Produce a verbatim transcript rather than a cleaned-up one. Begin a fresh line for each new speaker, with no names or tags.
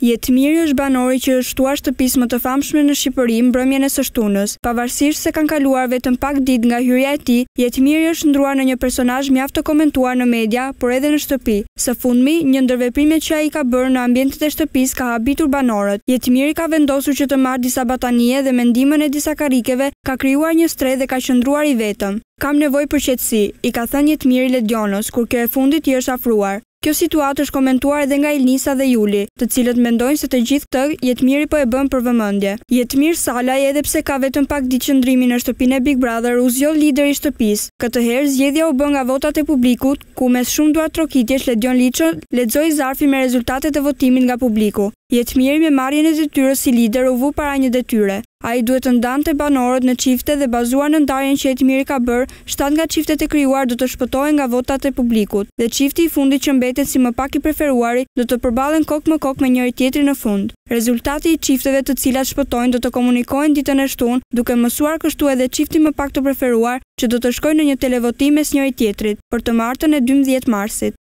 Jetmiri është banori që është shtuar shtëpisë më të famshme në Shqipëri mbrëmjen e së shtunës. Pavarësisht se kanë kaluar vetëm pak ditë nga hyrja e tij, Jetmiri është ndruar në një personazh mjaft të komentuar në media, por edhe në shtëpi. Së fundmi, një ndër veprimet që ai ka bërë në ambientet e shtëpisë ka habitur banorët. Jetmiri ka vendosur që të marrë disa batanie dhe me ndihmën e disa karikeve ka krijuar një stre dhe ka qëndruar i vetëm. Kam nevojë për qetësi, i ka thënë Jetmiri Ledionos kur kjo e fundit i është afruar. Kjo situatë është komentuar edhe nga Ilnisa dhe Juli, të cilët mendojnë se të gjithë këtë Jetmiri po e bën për vëmendje. Jetmir Salaj, edhe pse ka vetëm pak ditë qëndrimi në shtëpinë e Big Brother, u zgjodh lideri i shtëpisë. Këtë herë zgjedhja u bë nga votat e publikut, ku mes shumë duartrokitjesh Ledion Liço lexoi zarfin me rezultatet e votimit nga publiku. Jetmiri me marrjen e detyrës si lider u vu para një detyre. Ai duhet të ndante banorët në çifte dhe bazuar në ndarjen që Jetmiri ka bërë, shtat nga çiftet e krijuar do të shpëtohen nga votat e publikut, dhe çifti i fundit që mbetet si më pak i preferuari do të përballen kokë më kokë me njëri tjetrin në fund. Rezultati i çifteve të cilat shpëtojnë do të komunikohen ditën e shtunë, duke mësuar kështu edhe çifti më pak të preferuar që do të shkojnë në një televotim mes njëri tjetrit për të martën e dymbëdhjetë marsit.